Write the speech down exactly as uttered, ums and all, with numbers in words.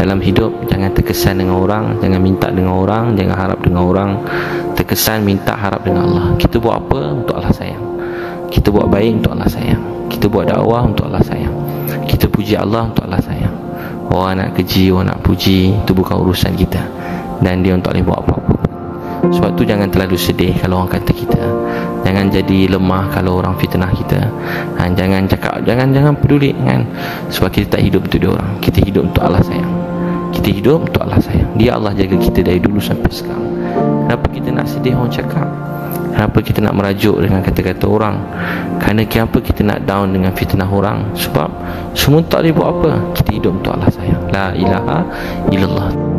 dalam hidup jangan terkesan dengan orang, jangan minta dengan orang, jangan harap dengan orang. Terkesan minta harap dengan Allah. Kita buat apa untuk Allah sayang. Kita buat baik untuk Allah sayang. Kita buat dakwah untuk Allah sayang. Kita puji Allah untuk Allah sayang. Orang nak keji, orang nak puji, itu bukan urusan kita, dan dia tak boleh buat apa-apa. Sebab tu jangan terlalu sedih kalau orang kata kita. Jangan jadi lemah kalau orang fitnah kita. ha, Jangan cakap, jangan jangan peduli kan? Sebab kita tak hidup untuk dia orang. Kita hidup untuk Allah sayang. Kita hidup untuk Allah sayang. Dia Allah jaga kita dari dulu sampai sekarang. Kenapa kita nak sedih orang cakap? Kenapa kita nak merajuk dengan kata-kata orang? Kerana kenapa kita nak down dengan fitnah orang? Sebab semua tak boleh buat apa. Kita hidup untuk Allah sayang. La ilaha illallah.